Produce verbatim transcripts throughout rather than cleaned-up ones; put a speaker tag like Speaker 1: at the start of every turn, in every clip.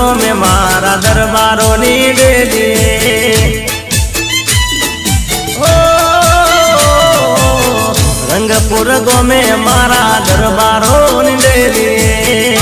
Speaker 1: में मारा दरबारों नी डेली हो रंगपुर गो में मारा दरबारों नी डेली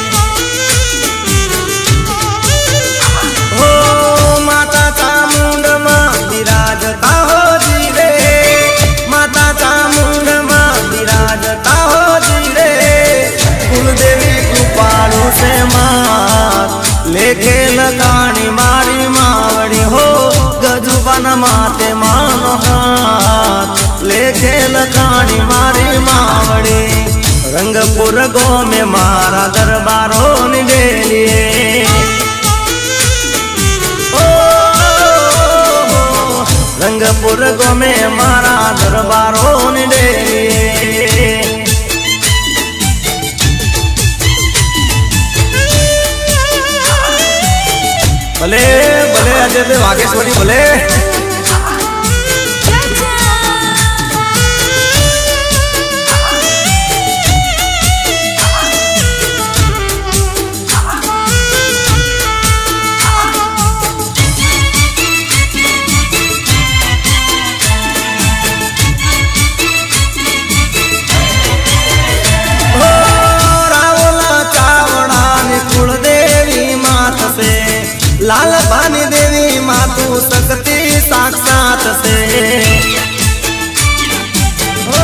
Speaker 1: हो माता चामुंड मां विराजता हो जी रे माता चामुंड मां विराजता हो जी रे कुलदेवी कृपालु से मात लेके लगानी मारी मावड़ी हो गजुबन माते मानो हाथ लेके लगानी मारी मावड़ी रंगपुर गो में मारा दरबारों ने डेलिए ओ रंगपुर गो में मारा दरबारों ने डेलिए भले भले अजय देव वागेश्वरी भले लाल भानी देवी मातु शक्ति साक्षात से हो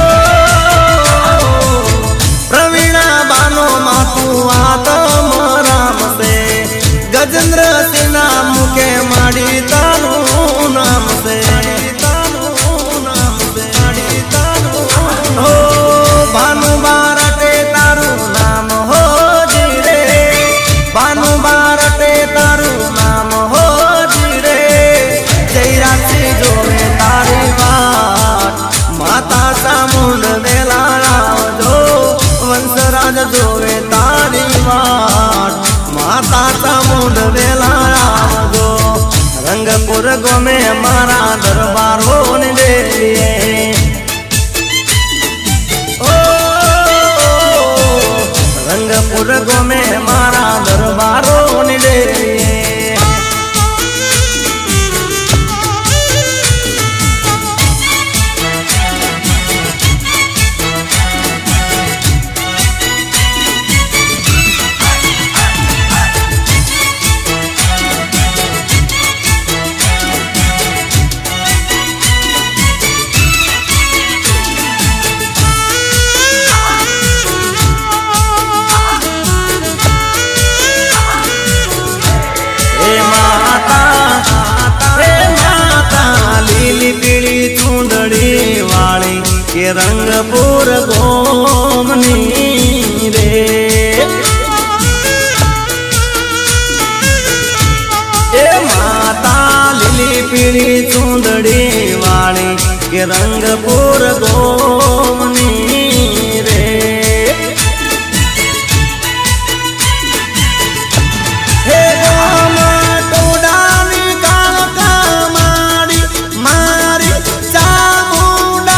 Speaker 1: प्रवीणा बानो मातु आत्म राम से गजेंद्र सिन्हा मुखे माड़ी तानु नाम से हो भानु बारटे तारू नाम हो जी रे भानु बारटे तारू नाम हो जी रे जयरासी जोवे तारी बात माता चामुंड मेला जो वंशराज जोवे तारी बात माता चामुंड मेला जो रंगपुर गो में मारा दरबारों ने डेलिए ओ रंगपुर गो में मारा दरबारों ने डेलिए के रंगपुर गोमनी रे ए माता लिली पीली चूंदड़ी वाली के रंगपुर गोमनी रे हे गोमा टोडानी काल का मारी मारी चामुंडा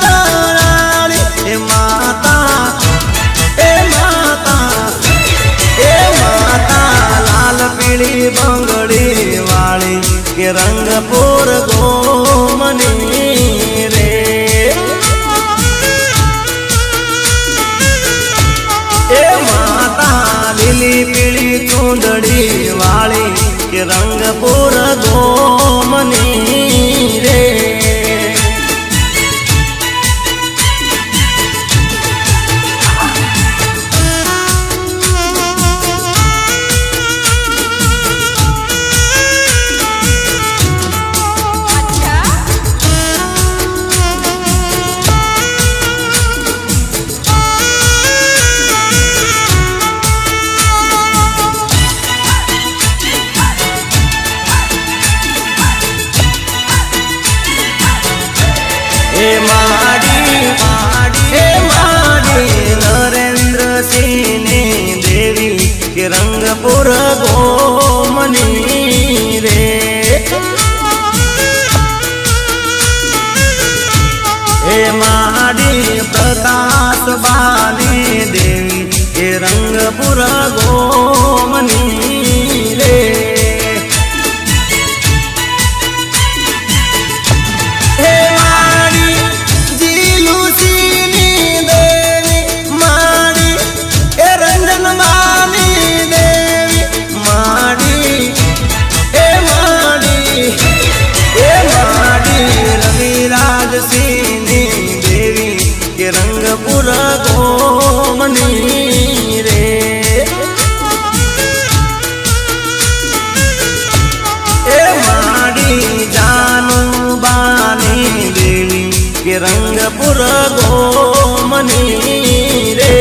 Speaker 1: माता ए माता ए माता लाल पीली बंगड़ी वाली के रंगपुर गोमनी रे ए माता लिली पीली चूंदड़ी वाली के रंगपुर गोमनी रे हे माड़ी हे माड़ी नरेंद्र सिंह देवी के रंगपुर गोमनी रे हे माड़ी प्रकाश बाली देवी के रंगपुर गोमनी जानू बानी देवी के रंगपुर गोमनी रे।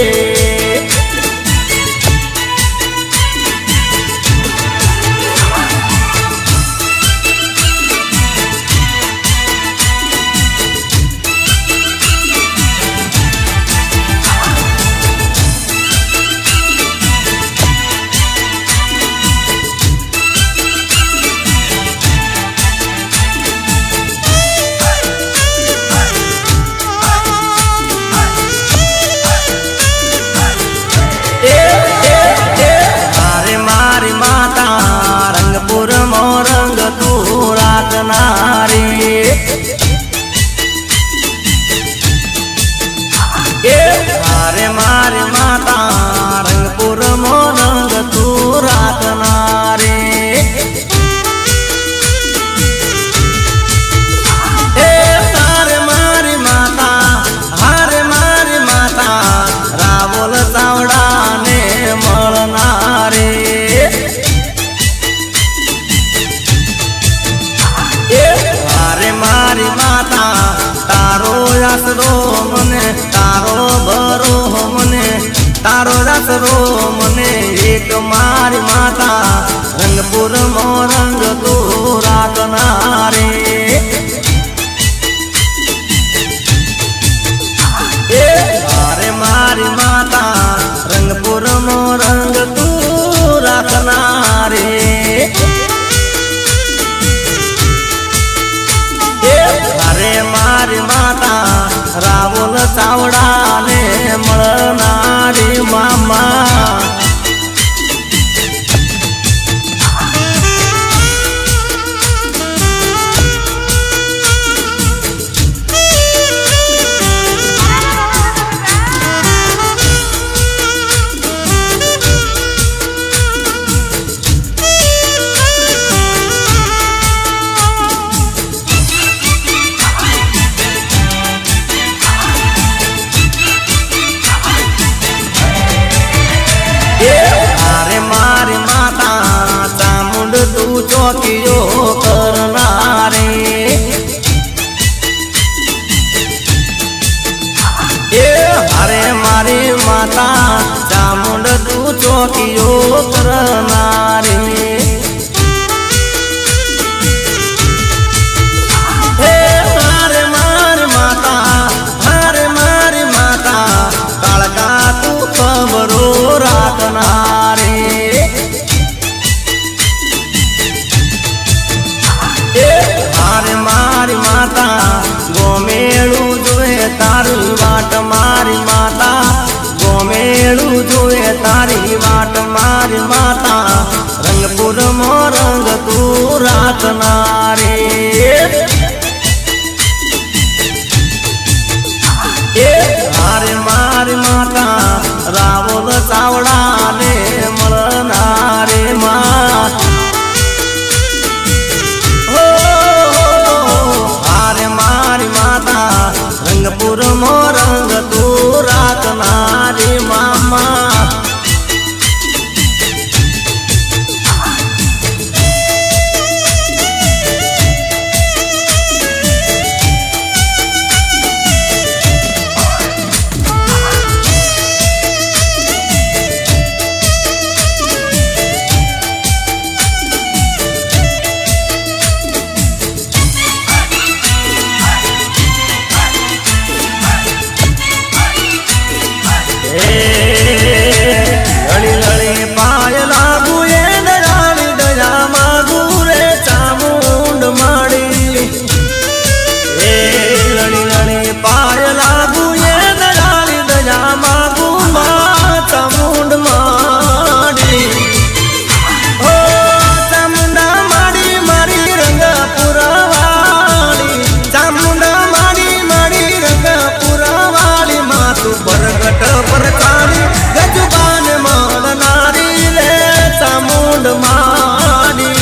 Speaker 1: अरे मारी माता रंगपुर मोरंग तू रातना रे। ए तारे मारी माता हरे मारी माता रावल चावड़ा ने मलना रे। ए अरे मारी माता तारो आसरो मने तारो भरो मने तारो आसरो मने एक मारी माता रंगपुर मोरंग तू रातना रे। ए अरे मारी माता रंगपुर मोरंग तू रातना रे। अरे मारी माता रावल चावड़ा ने मळनारी मामा। अरे मारी माता चामुंड तू चौकियो करना रे। ए अरे मारी माता चामुंड तू चौकियो करना रे। हे अरे मारी माता अरे मारी माता कालका तू खबरो राखना रे। ए अरे मारी माता गोमेलू जोए तारी वाट मारी माता गोमेलू जोए तारी वाट मारी माता रंगपुर मोरंग तू राखना रे। ए अरे मारी माता रावल चावड़ा ने मलना रे माँ। हो अरे मारी माता रंगपुर मोरंग तू राखना रे मामा। लड़ी लड़ी पाय लागू ये दयाली दया मागू रे चामुंड माड़ी। ए लड़ी लड़ी पाय लागू ये दयाली दया मागू माँ चामुंड माड़ी। ओ चामुंडा माड़ी मारी रंगपुर वाली चामुंडा माड़ी माड़ी रंगपुर वाली माँ तू बरगट पर गजबान माल नारी ले चामुंड मारी।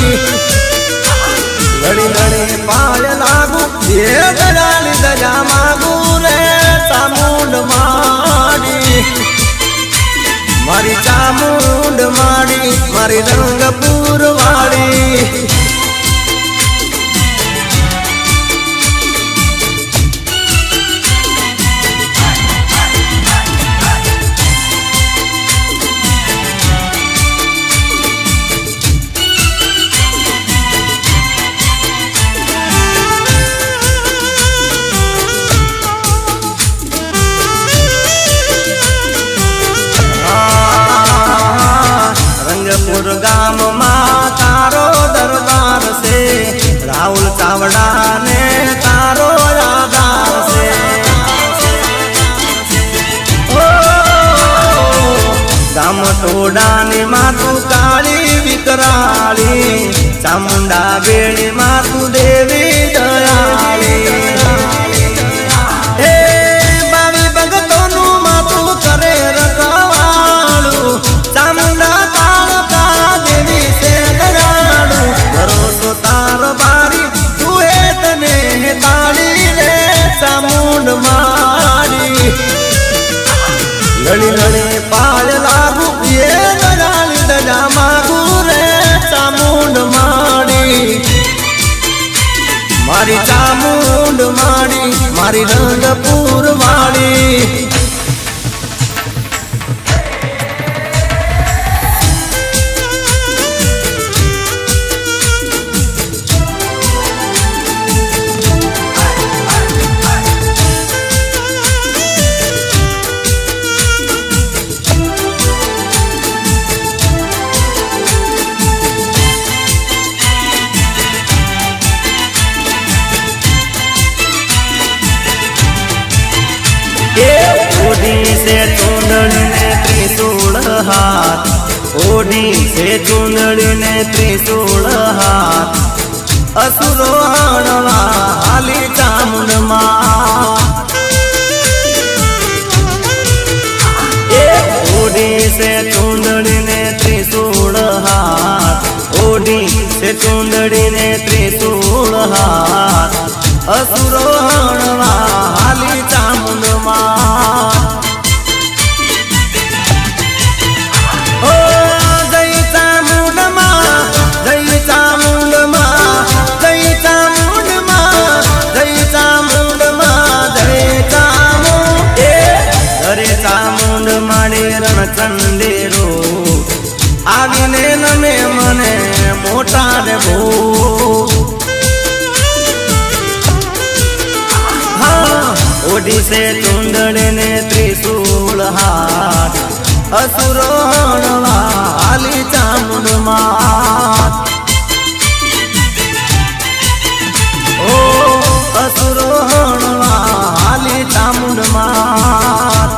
Speaker 1: लड़ी लड़ी पाय लागू ये दयाली दया मागू रे चामुंड मारी। मारी चामुंड मारी मारी रंगपुर वाली। कराली चामुंडा बेड़ी मातु देवी दयाली हे बावी भगतोनु मातु करे रखवाळू चामुंडा तालका देवी से दयाळू भरोसो तार बारी तू हे तने ताली रे चामुंड मारी लड़ी लड़ी पाल लागू ये दयाली दया मागू रे चामुंड मारी मारी चामुंड मारी मारी रंगपुर वाली ओढ़ी से चूंदड़ी ने त्रिशूल हाथ ओढ़ी से चूंदड़ी ने त्रिशूल हाथ असुरो हणवा हाली चामुंड मां ओढ़ी से चूंदड़ी ने त्रिशूल हाथ ओढ़ी से चूंदड़ी ने त्रिशूल हाथ असुरो हणवा हाली चामुंड मां ओ जय चामुंड मां जय चामुंड मां जय चामुंड मां जय चामुंड मां जय चामुंड अरे चामुंड माड़ी रणचंडेरो आवीने नमे मने मोटा रे भू ओढ़ी से चूंदड़ी ने त्रिशूल हाथ असुरो हणवा हाली चामुंड मां ओ असुरो हणवा हाली चामुंड मां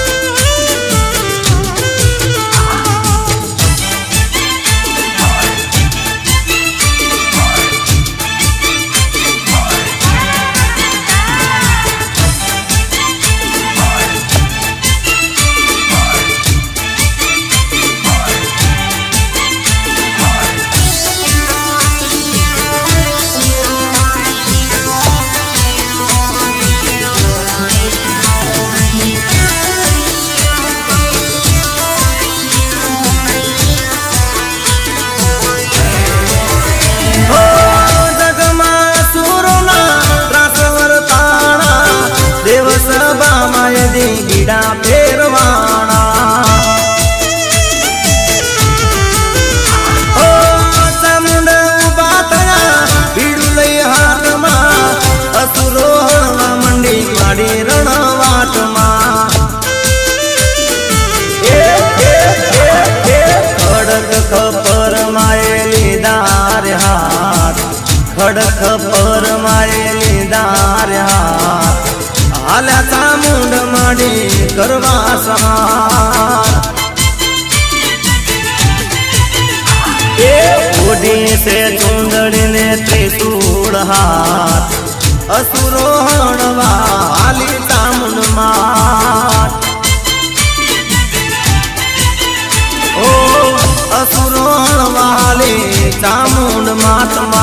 Speaker 1: गीड़ा फेरवाना ओ चामुंड उबा थया भीड़ लई हाथ मां असुरो हणवा मंडी माड़ी रणवाट मां ए ए ए ए खड़क खपर मायली दार हाथ खड़क खपर मायली दार हाथ आल्या चामुंड माड़ी करवा सहार ए ओढ़ी से चूंदड़ी ने त्रिशूल हाथ असुरो हणवा हाली चामुंड मां ओ असुरो हणवा हाली चामुंड महात्मा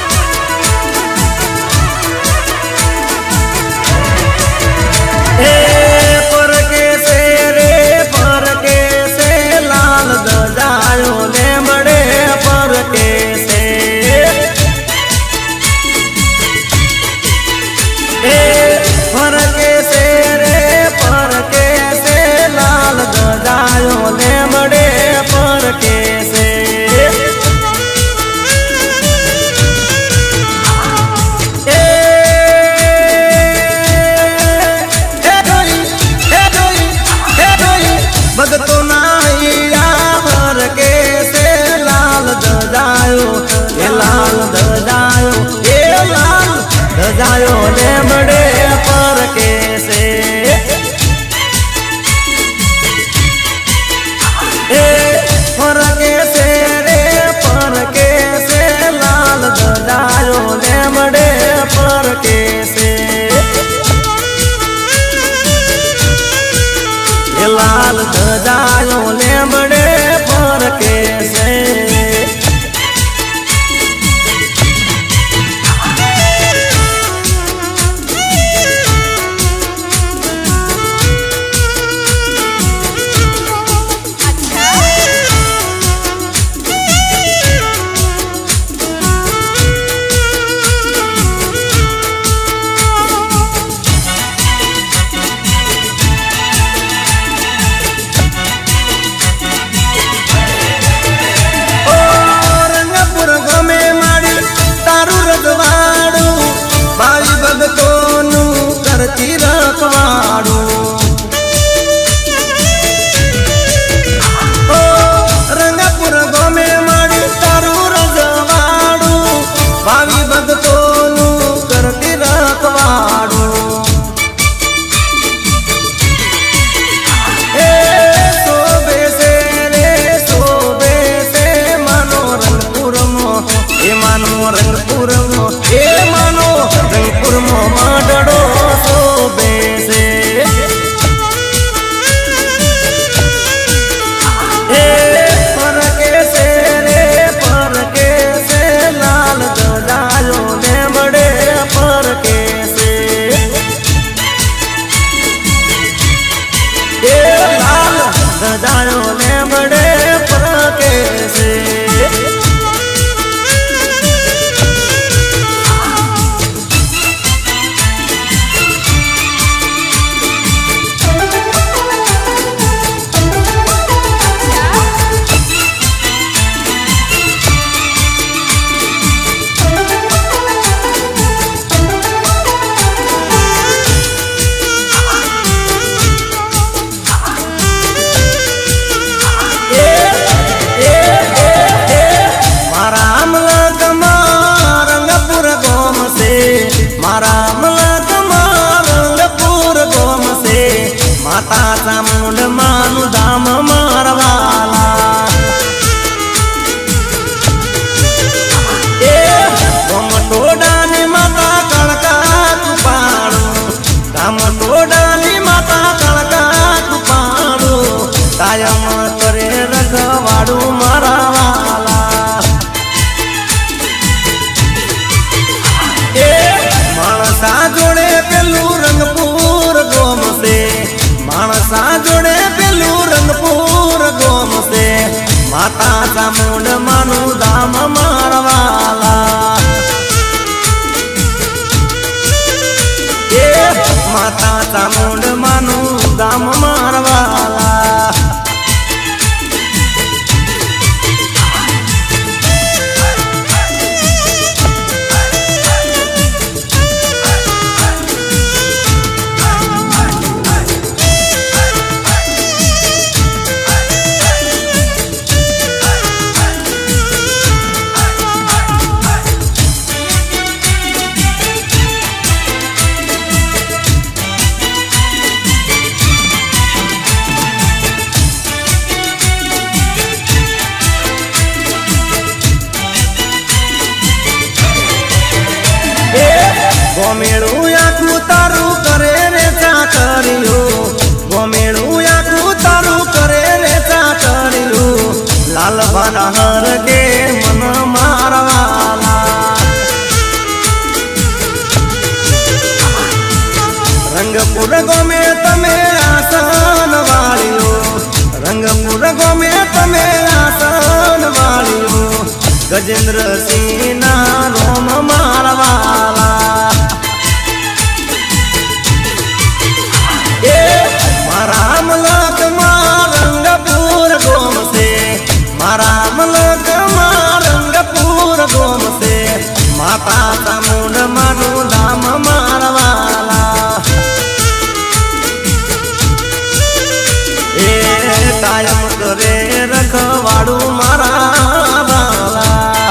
Speaker 1: Hey! रखवाड़ू। ओ रंगपुर गोमे माड़ी तारू रजवाड़ू, भावी भगतोनु करती रखवाड़ू। रंगपुर मो ए मानो रंगपुर मो माडड़ो सोबे से ए परके से रे परके से लाल दजायो ने बड़े परके से ए लाल दजायो ने बड़े परके से। मारा मलकमा रंगपुर गोम से माता चामुंड मानु धाम मारवाला। ए गोम टोडानी माता कड़का कुपाड़ू, धाम टोडानी माता कड़का कुपाड़ू, कायम करे रखवाड़ू मारवाला। मानसा जोड़े पेलू रंगपुर गोम से, मानसा जोड़े पेलू रंगपुर गोम से माता चामुंड मानु धाम मारवाला। ए माता चामुंड मानु धाम मारवाला। गोमेड़ू याकू तारू करे रे चाकरियो, गोमेड़ू याकू तारू करे रे चाकरियो, लाल बनहर के मन मारवाला। रंगपुर गोमे तमे आसन वालियो, रंगपुर गोमे तमे आसन वालियो, गजेंद्र सिंह ना रोम मारवाला। मारा मलक रंगपुर गोम से, मारा मलक रंगपुर गोम से माता चामुंड मानु धाम मारवाला। ए कायम करे रखवाड़ू मारवाला।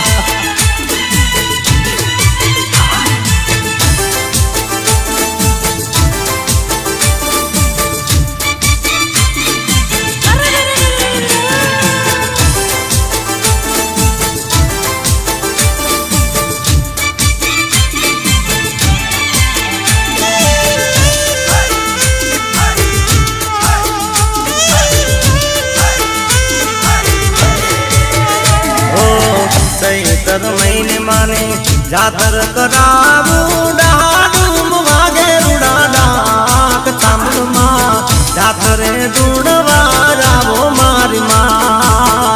Speaker 1: चैतर महीने माने जातर करावू डाडूम वागे रुड़ा डाक चामुंड माँ जातरे ढूंढवा जावो मारी माँ।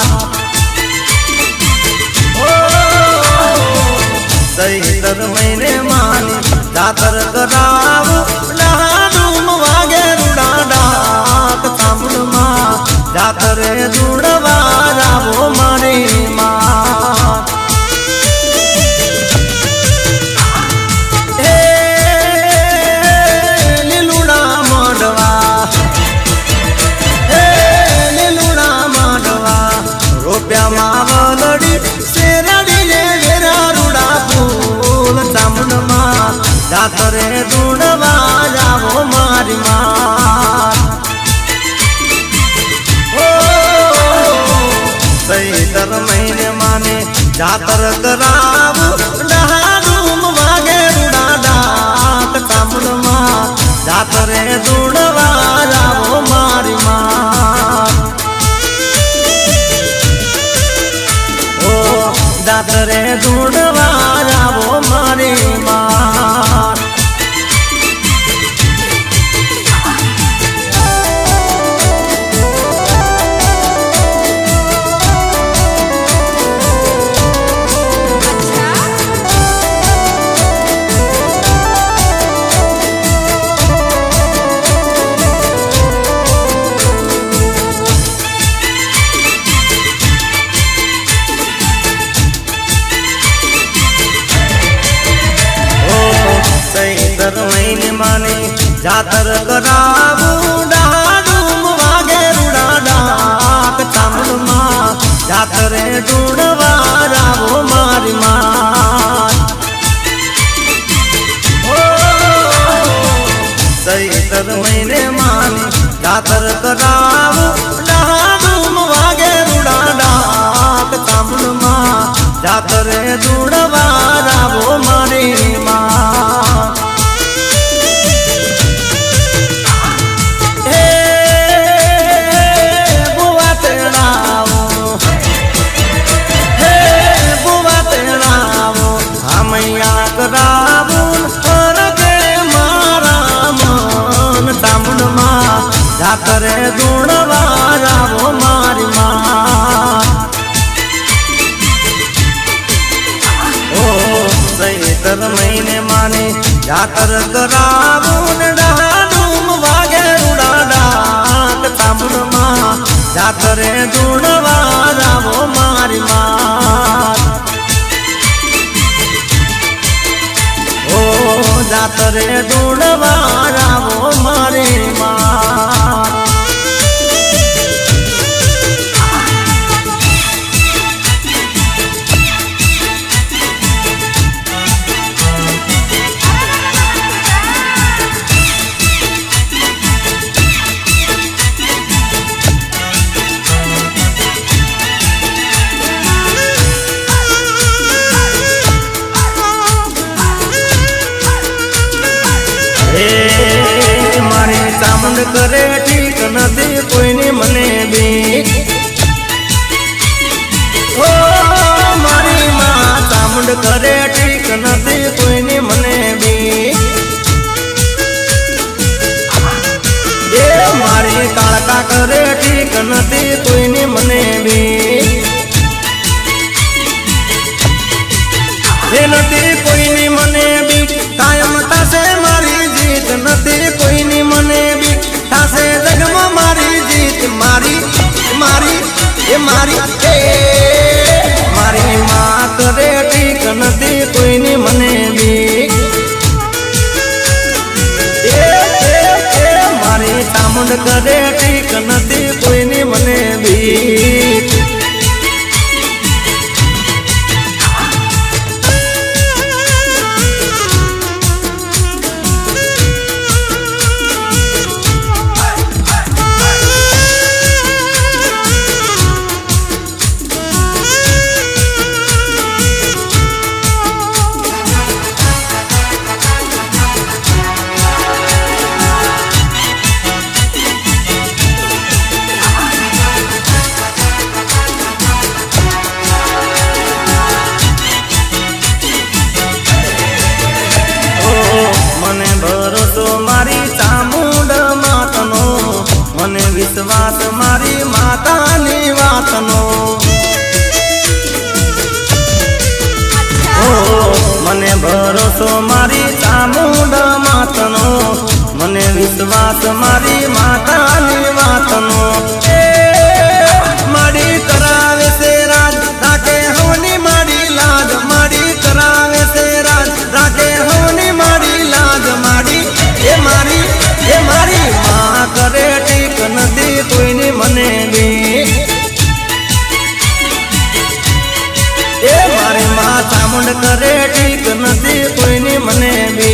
Speaker 1: चैतर महीने माने जातर करावू डाडूम वागे रुड़ा डाक चामुंड माँ जातरे ढूंढवा जावो मारी माँ। लीलुड़ा मड जातर करावू डहाडूम वागे रुड़ा डाक चामुंड माँ जातरे दूड़वा जावो मारी माँ ओ जातरे दूड़वा जावो मारी माँ जातर करावू डहाडूम वागे रुड़ा डाक चामुंड माँ जातरे ढूंढवा जावो मारी माँ चैतर महीने मानी जातर करावू डहाडूम वागे रुड़ा डाक चामुंड माँ जातरे ढूंढवा जावो मारी माँ जातरे दूड़वा जावो मारी माँ ओ चैतर महीने माने जातर करावू डहाडूम वागे रुड़ा डाक चामुंड माँ जातरे दूड़वा जावो मारी माँ ओ जातरे दूड़वा जावो मारी माँ मारी चामुंड करे ठीक नदी कोई नहीं मने भी ओ मारी माँ चामुंड करे ठीक नदी कोई नहीं मने भी ये मारी कालका करे ठीक नदी कोई नहीं मने भी ये नदी कोई नहीं मने भी कायम तासे मारी जीत नदी कोई नहीं मने भी तासे जगमा मारी जीत मारी मारी ये मारी ए मारी माँ करे ठीक नदी कोई नहीं मने भी ए ए ए मारी चामुंड करे ठीक नदी कोई नहीं मने भी विश्वास मारी माता नी वातनो ओ मने भरोसो मारी चामुंड मातनो मने विश्वास मारी माता नी वातनो मारी करावे से राज राखे होनी मारी लाज मारी करावे से राज राखे होनी मारी लाज मारी ये मारी ये मारी माँ करे ठीक नदी कोई नहीं मने भी ए मारी माँ चामुंड करे ठीक नदी कोई नहीं मने भी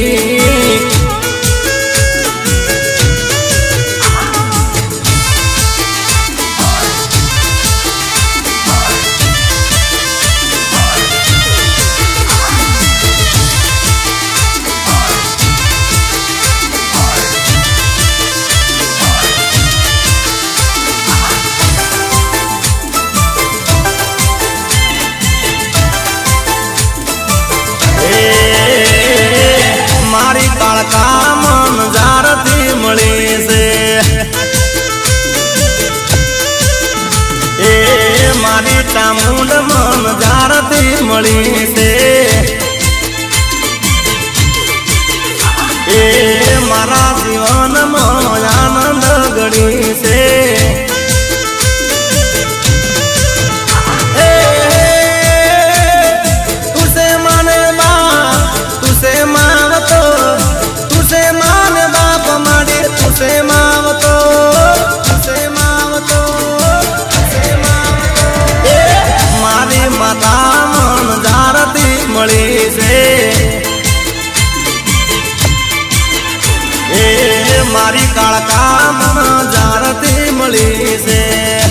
Speaker 1: मળી से ए मारा जीवन में आनंद गड़ी से तुसे माने बा तुसे मावतो तुसे माने बाप माड़ी तुसे मावतो तुसे मावतो तुसे मावतो ए मारी माता मन जारती मળી से ए मारी काळका मन जारती मળી से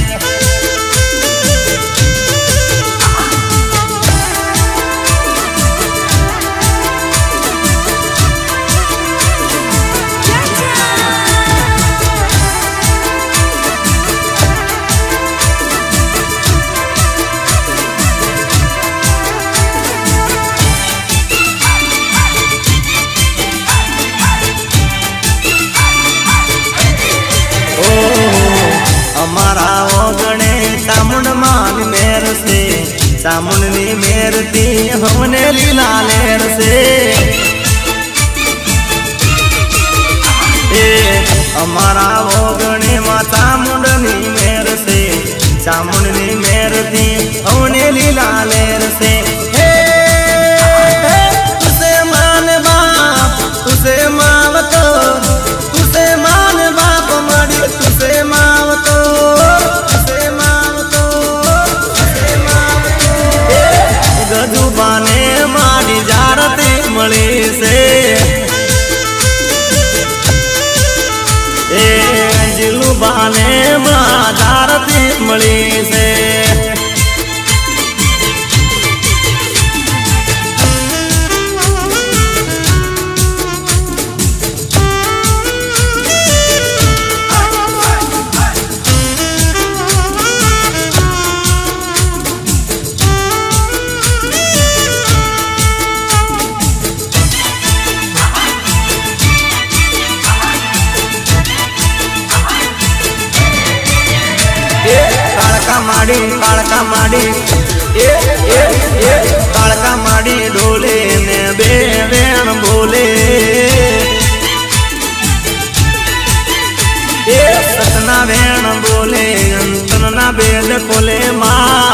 Speaker 1: हमारा ओगणे चामुंड मान मेर से चामुंडनी मेर थी हमने लीला लेर से ए हमारा ओगणे मा चामुंडनी मेर से चामुंडनी मेर थी हमने लीला लेर से हे तुसे मान बाप तुसे मावतो तुसे मान बाप मड़ी तुसे मावतो गजुबाने मारी जारती मળી से ए जिलुबाने मा जारती मળી से काळका माड़ी काळका माड़ी ए ए ए काळका माड़ी ढोले ने बे वेण बोले ए सतना वेण बोले अंतना बेल खोले माँ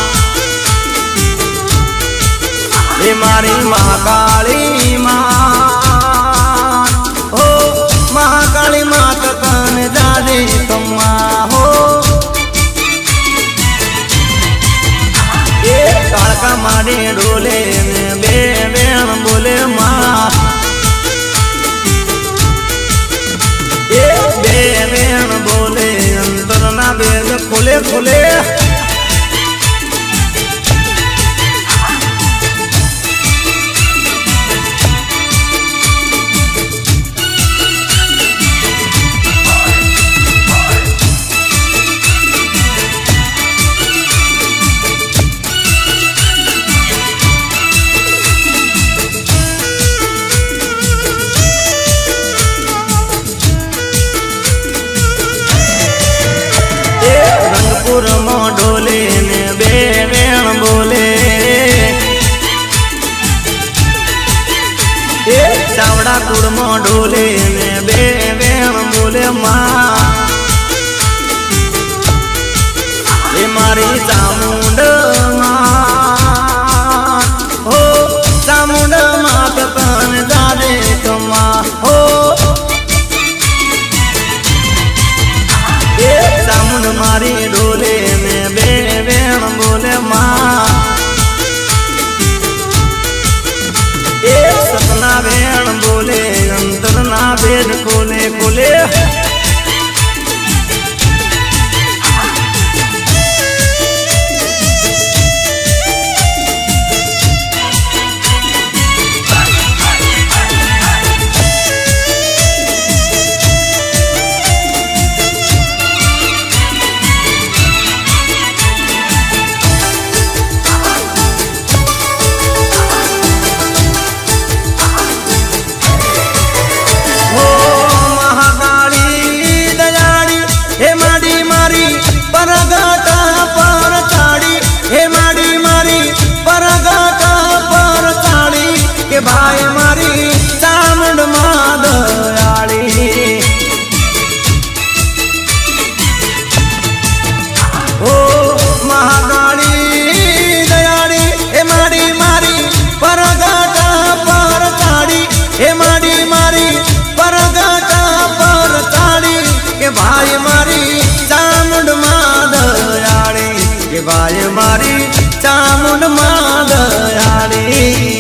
Speaker 1: ए मारी महाकाली माँ हो महाकाली माता तन जादे तुम्मा हो काळका माड़ी ढोले बे वेण बोले माँ ए बे वेण बोले अंतर ना बेद खोले खोले रंगपुर मो ढोले ने बे वेण बोले ए चावड़ा कुड़ मो ढोले ने बे वेण बोले माँ ए मारी चामुंड माँ हो चामुंड मात तन जादे कमा हो चामुंड मारी ढोले में बे वेण बोले माँ ए सतना वेण बोले अंतर ना भेद खोले खोले भाई मारी चामुंड मादयाड़ी के भाई मारी चामुंड मादयाड़ी।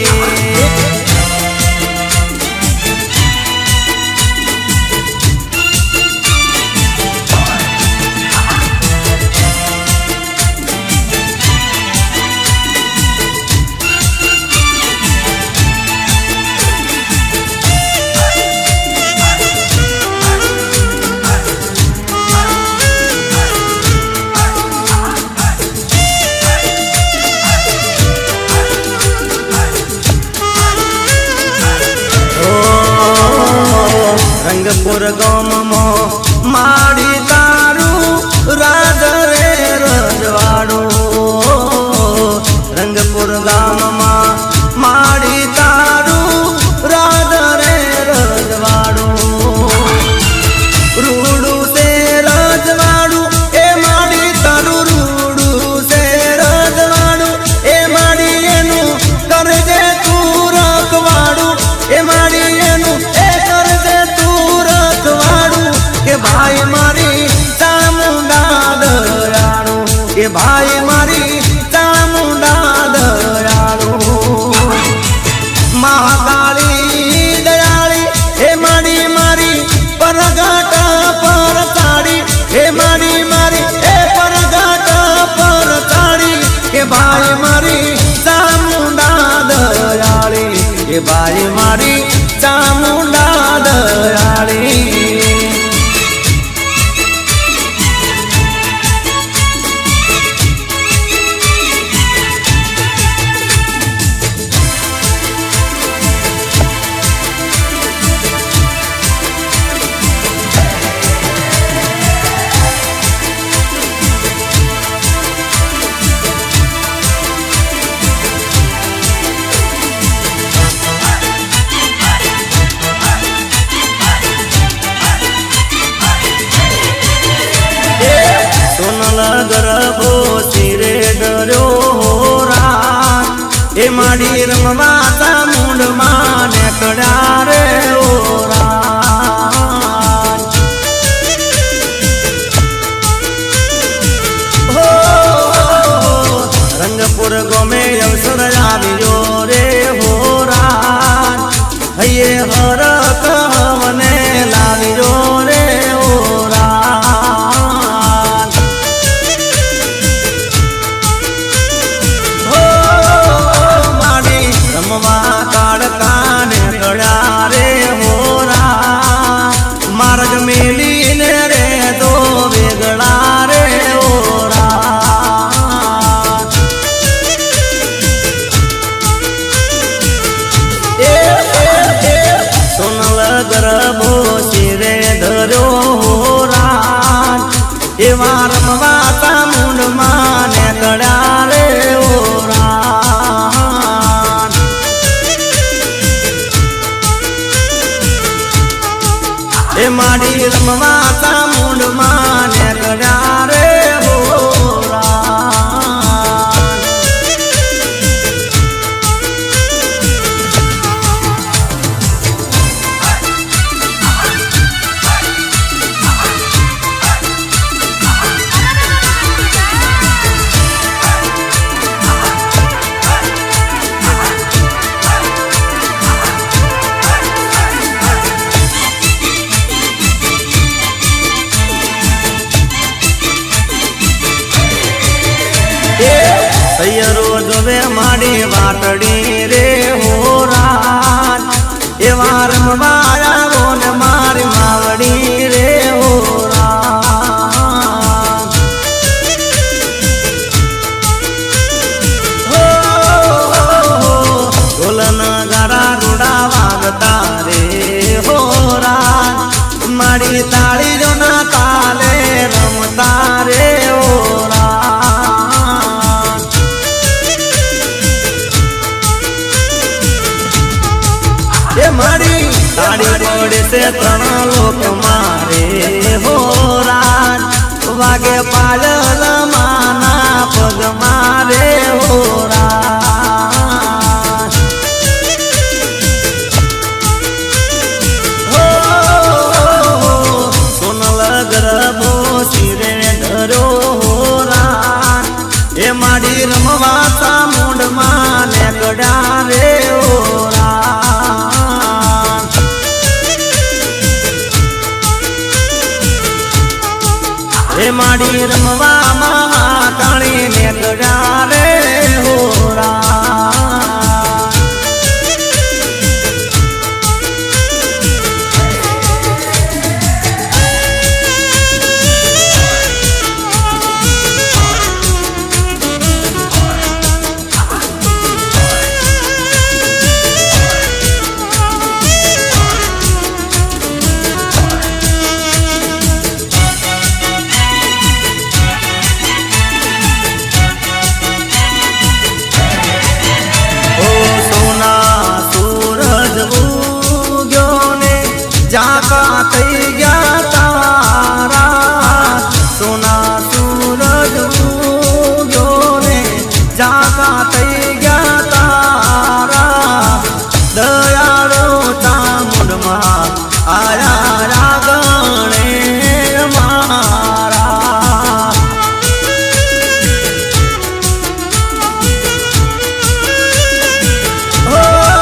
Speaker 1: रंगपुर गाम मो माड़ी तारू राज रे रजवाड़ो। रंगपुर गाम मा माड़ी तारू राज रे रजवाड़ो। रूडू से रजवाड़ू ए माड़ी तारू रूडू से रजवाड़ू ए माड़ी एनु कर दे तू रखवाड़ू ए माड़ी एनु ए कर दे के भाई मारी चामुंडा दयाड़ू के भाई मारी चामुंडा दयाड़ू। महाकाली दयाली हे मारी मारी परगाटा पर साड़ी हे मारी मारी हे परगाटा पर साड़ी के भाई मारी चामुंडा दयाली के भाई मारी चामुंडा दयाली। गरबो सिरे डरो रात ए माड़ी रमवा चामुंड माने कड़ा रे ओ रात। हो रंगपुर गोमे अवसर आवियो रे हो रात हये हर कहवने लावियो रे ओ रात। मार्ग मेली ने रे दो बेगड़ा रे ओरा। ए ए ए सोनल गरबो सिरे धरो होरा ए वार मवाता मुंड माने कड़ा रे ओरा। ए माड़ी रमवा चामुंड माने कड़ा रे होरा। सैयरो जोवे माड़ी वाटड़ी रे हो रात ए वार माया बोन मारी मावड़ी रे हो रात। हो ढोलन गरा रुड़ा वागता रे हो रात माड़ी ताड़ी जो ना ताले रमता रे हो रात। मारी ताड़ी बड़े से तना लोक मारे हो रात वागे पायल माना पग मारे हो रात। हो सोनल गरबो सिरे धरो रान ए माड़ी रमवा चामुंड माने गड़ा रे ओरान ए माड़ी रमवा महाकाली ने गड़ा रे ओरान जाका तई गया तारा सोना सूरज उग्यो ने जाका तई गया तारा दयाळो चामुंड मा आया रागणे मारा हो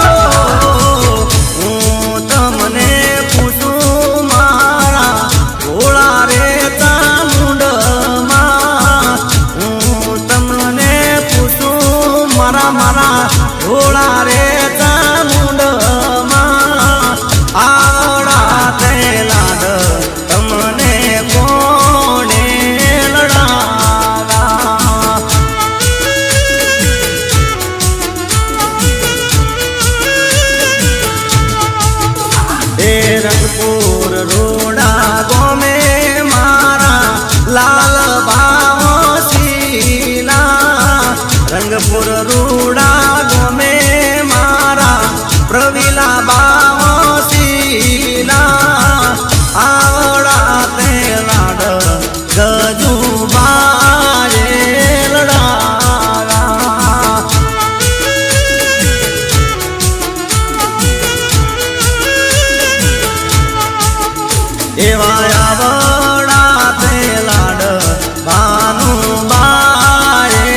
Speaker 1: मारा भोला रे चामुंड आवड़ा ते लाड तमने कोणे लड़ावा ए रंगपुर रोड़ा गोमे मारा लाल बाव सीला रंगपुर रूड़ा गोमे मारा प्रवीला बाव सीला आवड़ा ते लाड गजू बाजे लड़ावा एवा आवड़ा ते लाड भानु बाजे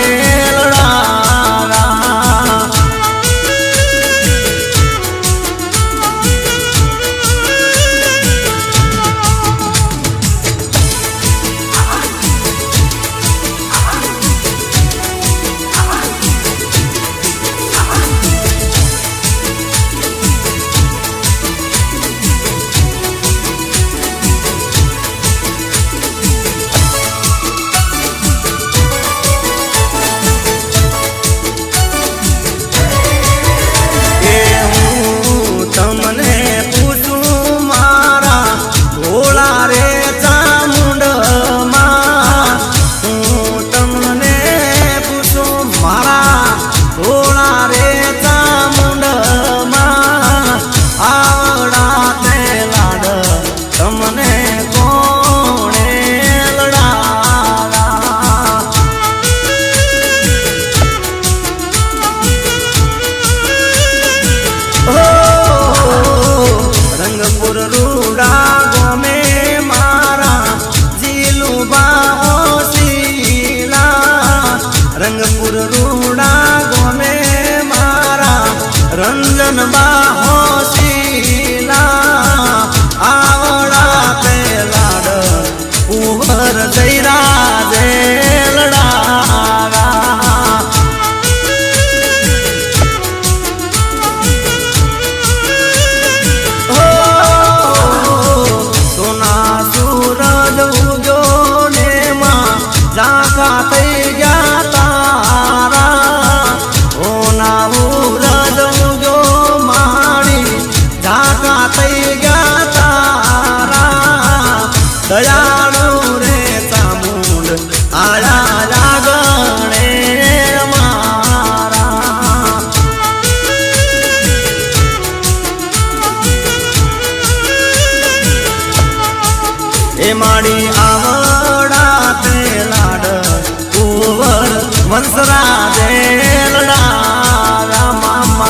Speaker 1: रंगपुर रूड़ा गोमे मारा रंजन बाहो सीला आवड़ा पे लाड उभर जैरा जे लड़ावा हो सोना सूरज उग्यो ने मां जाका तई गया दयालु रे चामुंड आया लागणे मारा ए माड़ी आवड़ा ते लाड कुंवर वंशराजे लड़ावा मामा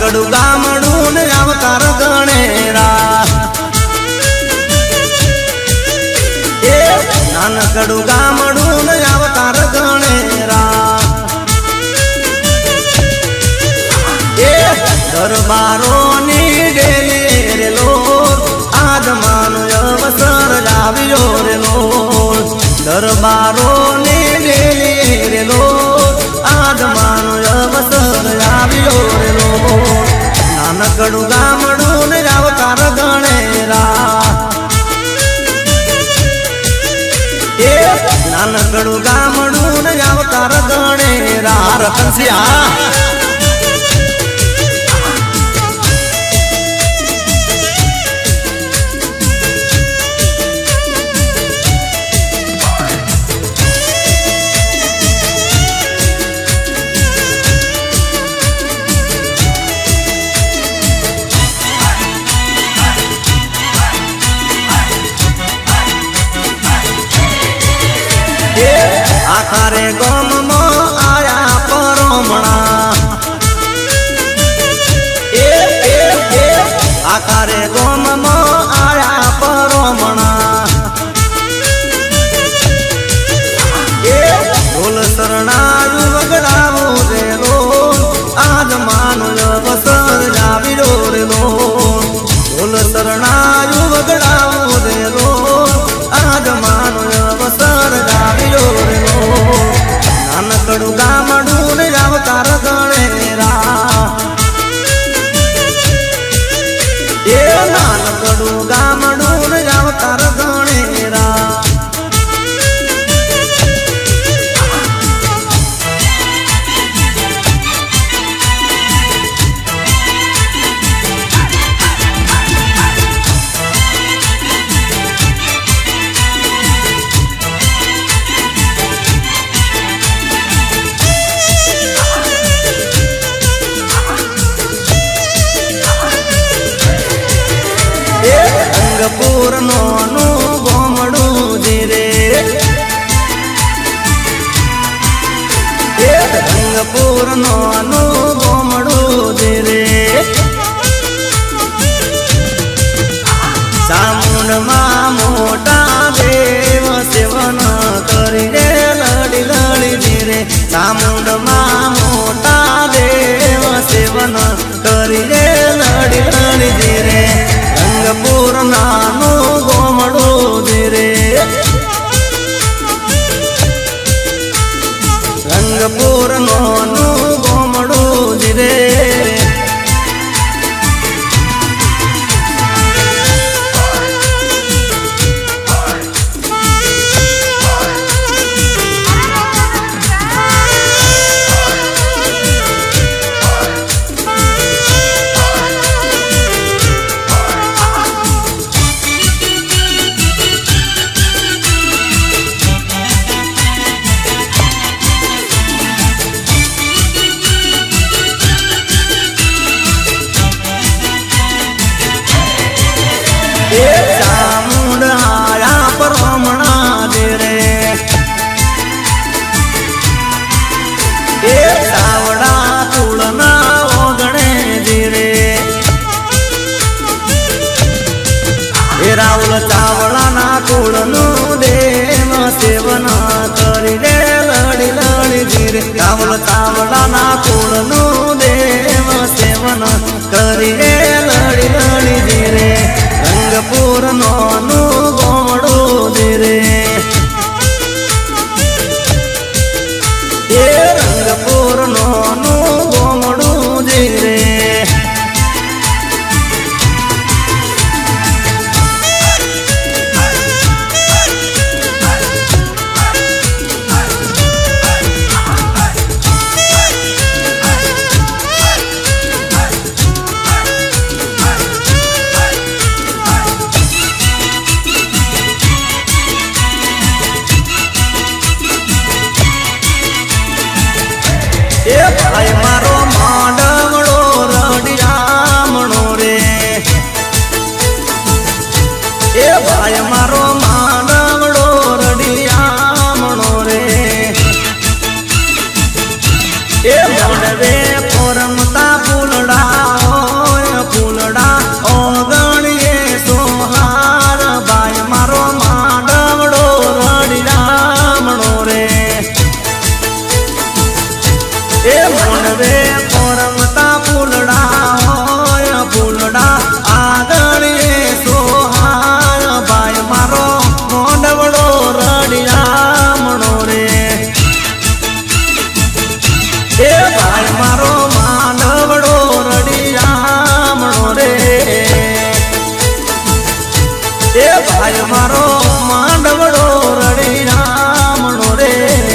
Speaker 1: नानकड़ू गामड़ू ने अवतार गणेरा ए नानकड़ू गामड़ू ने अवतार गणेरा ए दरबारो नी डेली रे लोर आज मानो अवसर लावियो रे लोर दरबारो नी डेली रे लोर आज मानो अवसर लावियो रे लोर नानकड़ू गामड़ू ने अवतार गणेरा ए नानकड़ू गामड़ू ने अवतार गणेरा रतनसिया आखारे गोम मो आया परमणा ए ए ए आखारे गोम मो आया परमणा ए ढोल शरणायु वगड़ावो रे लो आज मानो अवसर लावियो रे लो ढोल शरणायु वगड़ावो रे लो आज मानो अवसर लावियो रे नानकड़ू गामड़ू ने अवतार गणेरा ए नानकड़ू गामड़ू ने अवतार गणेरा रंगपुर नोनु गोमड़ू जीरे ए रंगपुर नोनु गोमड़ू जीरे चामुंड मा मोटा देव सेवन करी रे लड़ी लड़ी जीरे चामुंड मा मोटा देव सेवन करी रे लड़ी लड़ी जीरे रंगपुर नानो गोमड़ू जीरे रंगपुर नानो गोमड़ू जीरे चामुंड आया परमणा जीरे ए सावड़ा तुलना ओगणे जीरे ए राहुल चावड़ा ना कुळनु देव सेवन करी रे लड़ी लड़ी जीरे राहुल चावड़ा ना कुळनु देव सेवन करी रे लड़ी लड़ी जीरे रंगपुर नोनु गोमड़ू जीरे ए रंगपुर नोनु गोमड़ू जीरे ए मोनवे पोरमता फूलड़ा होय फूलड़ा आगणे सोहाय भाई मारो मोंडवड़ो रड़िया मणो रे ए भाई मारो मांडवड़ो रड़िया मणो रे ए भाई मारो मांडवड़ो रड़िया मणो रे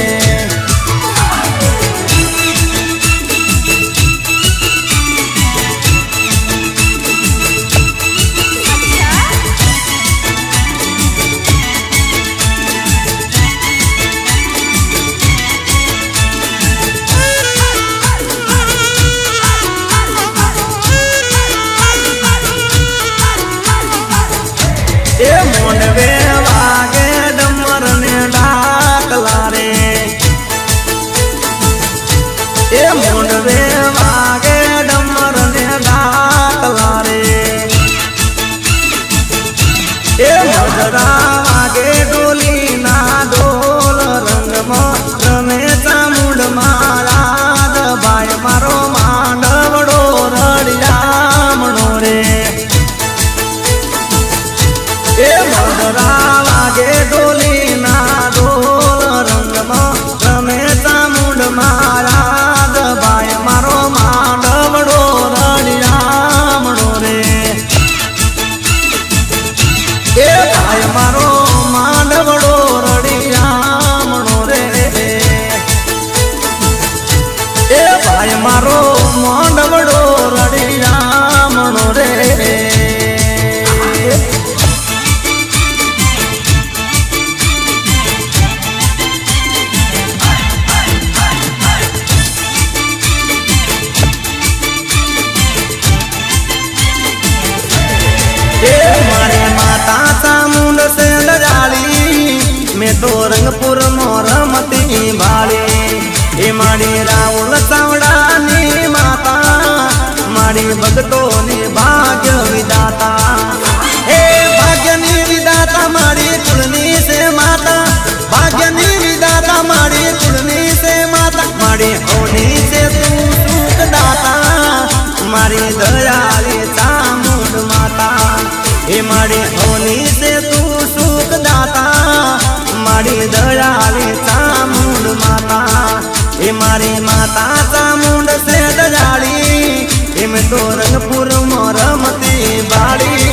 Speaker 1: ए मोनवे वागे डमर ने डाकला रे ए मोनवे वागे डमर ने डाकला रे ए मजरा वागे डोली ना डोल रंग में रमे चामुंड महाराज भाई मारो मांडवड़ो रड़िया मणो रे ए मजरा वागे डोली ना डोल रंग में रमे चामुंड महाराज भाई मारो मांडवड़ो रड़िया मणो रे ए भाई मारो मांडवड़ो रड़िया मणो रे ए भाई मारो मांडवड़ो रड़िया मणो रे मारे माता चामुंड से डराली मैं तो रंगपुर मोरमती भाली ए मारी राउल चावड़ा नी माता मारी भगतों ने भाग्य विदाता ए भाग्य नी विदाता मारी कुलनी से माता भाग्य नी विदाता मारी कुलनी से माता मारी होनी से तू सुख दाता मारी दयाली चामुंड माता ए मारी होनी से तू सुख दाता मारी दयाली चामुंड माता ए मारी माता चामुंड से दयाली ए में तो रंगपुर मोरमती बाड़ी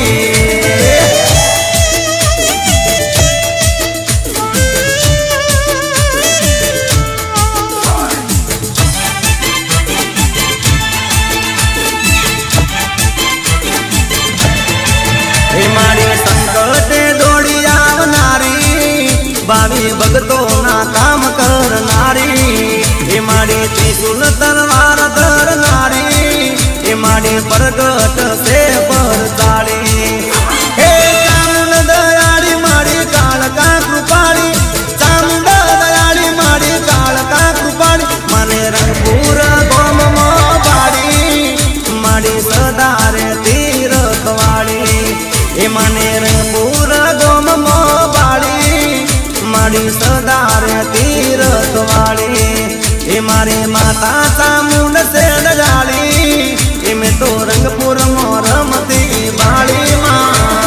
Speaker 1: मारी संकट दौड़ी आवनारी बावी भगतों ना काम करनारी ए मारी त्रिशूल तलवार धरनारी ए मारी प्रगट से परताड़ी हे चामुंड दयाली मारी काल का कृपाली चामुंड दयाली मारी काल का कृपाली मने रंगपुर गोम मो बाड़ी मारी सदारे तीरथवाड़ी ए माने रंगपुर गोम मो बाड़ी मारी सदारे तीरथवाड़ी ए मारी माता चामुंड से डजाली ए में तो रंगपुर मोरमती बाड़ी माँ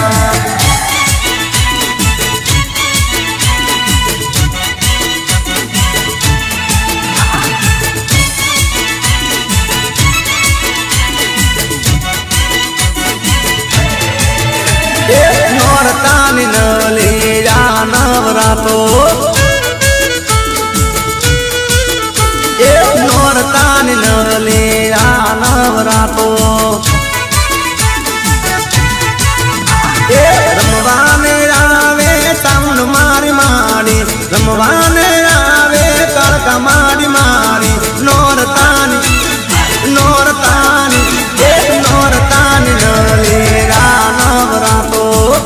Speaker 1: नौरतानी नली नवरातो ए नौरतानी नली नवरातो ए रमवाने आवे चामुंड मारी मारी रमवाने आवे कड़का मारी मारी नौरतानी नौरतानी ए नौरतानी नली नवरातो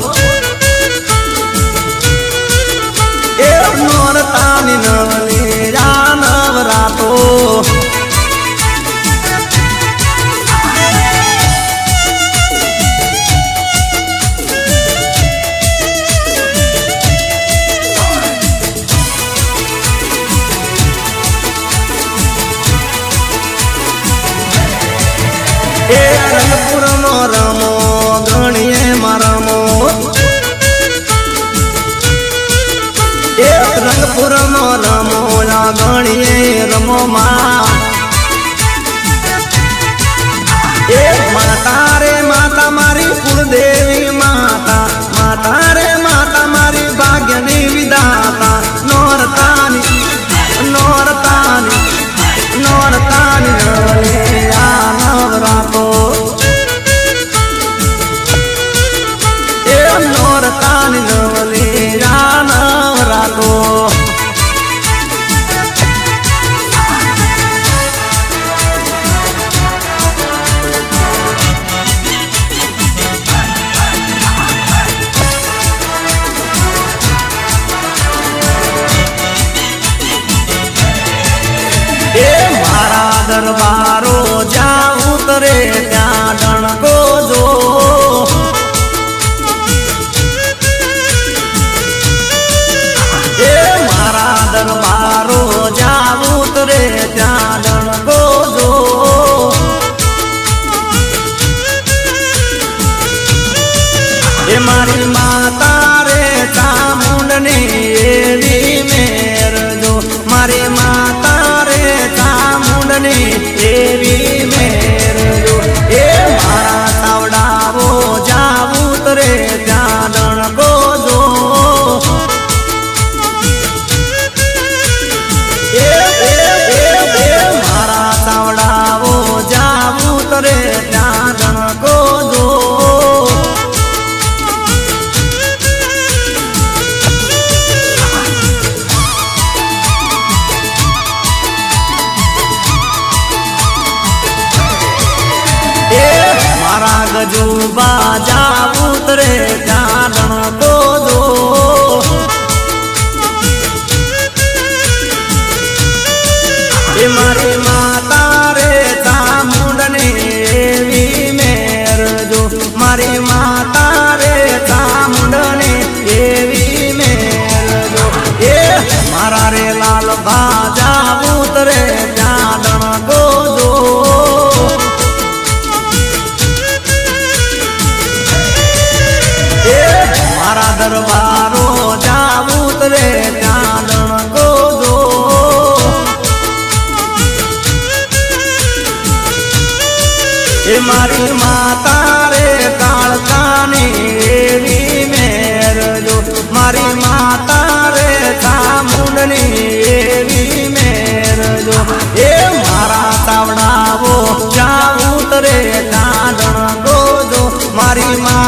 Speaker 1: ए नौरतानी नली नवरातो ए रंगपुर नो रमो घणिए मारमो ए रंगपुर नो रमो या घणिए रमो मां ए माता रे माता मारी कुलदेवी माता माता रे माता मारी भाग्यनी विधाता नोरतानी नोरतानी नोरतानी नवले या नवरातो ए नोरतानी नवले या नवरातो दरबारो जाऊं तरे त्या डणको जो ए मारा दरबारो जाऊं तरे त्या डणको जो ए मारी माता रे चामुंडनी एवी मेर जो मारी माता रे चामुंडनी देवी मेर जो ए मारा सावडावो जावू तरे त्यादण को जो ए ए ए ए मारा सावडावो जावू तरे त्यादण को जो गजूबा जाऊं तरे त्यादण को जो ए मारी माता रे चामुंडनी एवी मेर जो मारी माता रे चामुंडनी एवी मेर जो ए मारा रे लाल बा जाऊं तरे त्यादण को जो दरबारो जाऊं तरे त्यादण को जो ए मारी माता रे कालकानी एवी मेर जो मारी माता रे चामुंडनी एवी मेर जो ए मारा सावडावो जाऊं तरे त्यादण को जो मारी मां